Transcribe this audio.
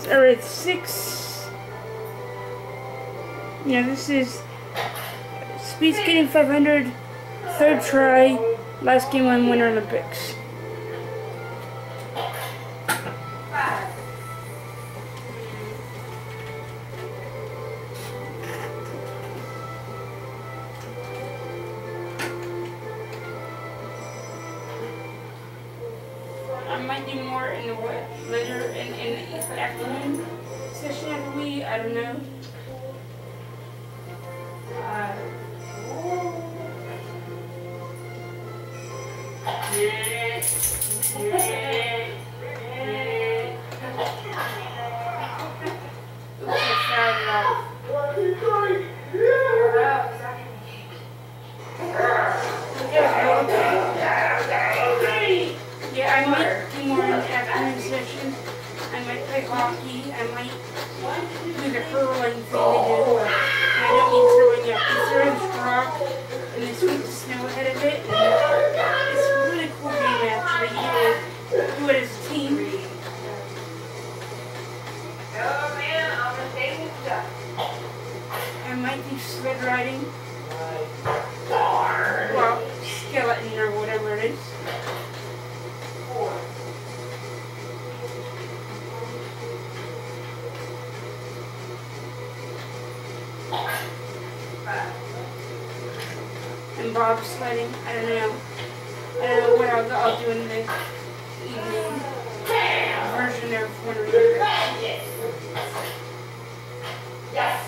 Alright, 6. Yeah, this is speed skating 500, third try, last game on Winter Olympics. I might do more in the later in the afternoon session of the week. I don't know. Yeah, I might do more in the afternoon session. I might play hockey. I might do the hurling thing they do. And I don't mean throwing up. It's throwing rock and they sweep the snow ahead of it. And it's a really cool game actually. You get to do it as a team. I might do sled riding. Well, skeleton or whatever it is. And bobsledding. I don't know. I don't know what I'll do in the evening version of Winter Olympics. Yes.